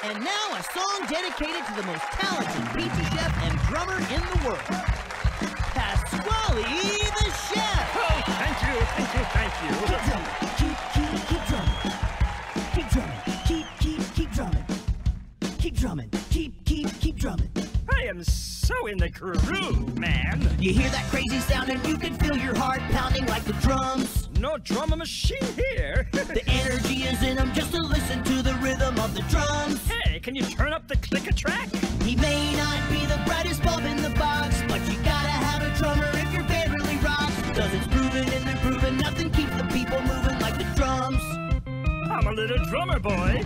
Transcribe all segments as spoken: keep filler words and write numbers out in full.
And now a song dedicated to the most talented pizza chef and drummer in the world, Pasqually the chef. Oh, thank you, thank you, thank you. Keep drumming, keep, keep, keep drumming. Keep drumming, keep, keep, keep drumming. Keep drumming, keep, keep, keep drumming. I am so in the groove, man. You hear that crazy sound and you can feel your heart pounding like the drums. No drummer machine here. The energy is in them just to listen to the rhythm of the drums. Hey, can you turn up the clicker track? He may not be the brightest bulb in the box, but you gotta have a drummer if your band really rocks. Cause it's proven and they're proven, nothing keeps the people moving like the drums. I'm a little drummer boy.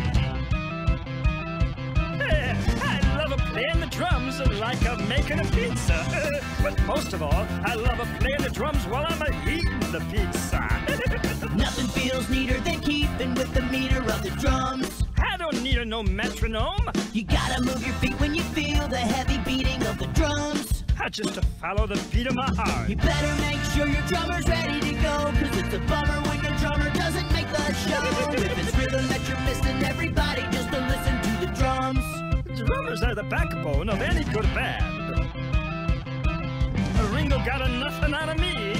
Hey, I love playing the drums like I'm making a pizza. But most of all, I love playing the drums while I'm eating the pizza. Nothing feels neater than keeping with the meter of the drums. I don't need a no metronome. You gotta move your feet when you feel the heavy beating of the drums. I just to follow the beat of my heart. You better make sure your drummer's ready to go, cause it's a bummer when your drummer doesn't make the show. If it's rhythm that you're missing, everybody just to listen to the drums. Drummers are the backbone of any good band. Ringo got a nothing out of me.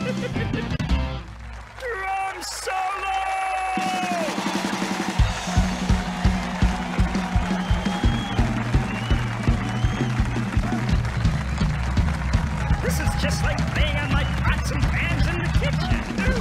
Drum solo! This is just like playing on my pots and pans in the kitchen. Ooh.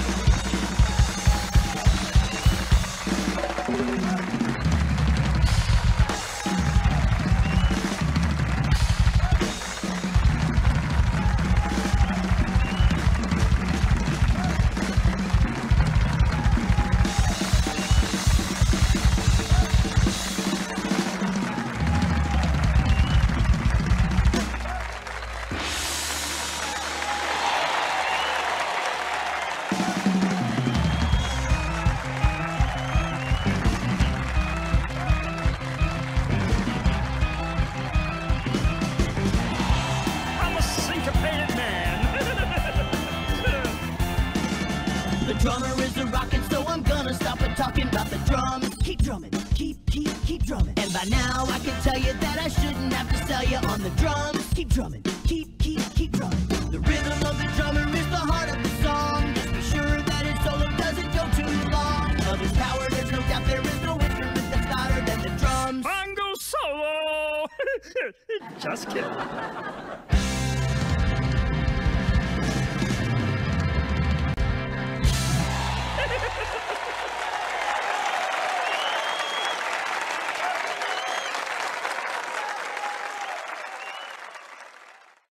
The drummer is a rockin', so I'm gonna stop and talking about the drums. Keep drumming, keep, keep, keep drumming. And by now I can tell you that I shouldn't have to sell you on the drums. Keep drumming, keep, keep, keep drumming. The rhythm of the drummer is the heart of the song. Just be sure that his solo doesn't go too long. Of his power, there's no doubt there is no instrument that's louder than the drums. Bongo solo! Just kidding.